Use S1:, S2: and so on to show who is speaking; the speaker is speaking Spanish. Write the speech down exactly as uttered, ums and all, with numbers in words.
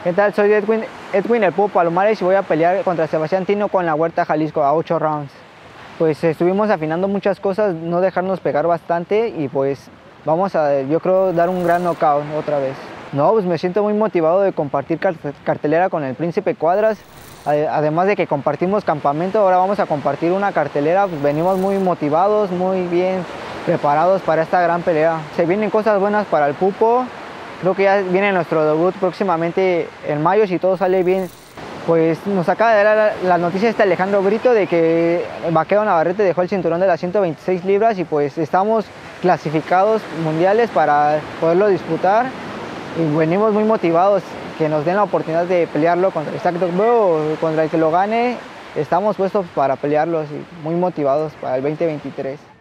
S1: ¿Qué tal? Soy Edwin, Edwin el Púo Palomares y voy a pelear contra Sebastián Tino con la Huerta Jalisco a ocho rounds. Pues estuvimos afinando muchas cosas, no dejarnos pegar bastante y pues vamos a, yo creo, dar un gran knockout otra vez. No, pues me siento muy motivado de compartir cartelera con el Príncipe Cuadras. Además de que compartimos campamento, ahora vamos a compartir una cartelera. Pues venimos muy motivados, muy bien preparados para esta gran pelea. Se vienen cosas buenas para el Pupo. Creo que ya viene nuestro debut próximamente en mayo, si todo sale bien. Pues nos acaba de dar la noticia este Alejandro Brito de que Vaquero Navarrete dejó el cinturón de las ciento veintiséis libras y pues estamos clasificados mundiales para poderlo disputar. Y venimos muy motivados, que nos den la oportunidad de pelearlo contra Isaac Dogboe o contra el que lo gane. Estamos puestos para pelearlos y muy motivados para el veinte veintitrés.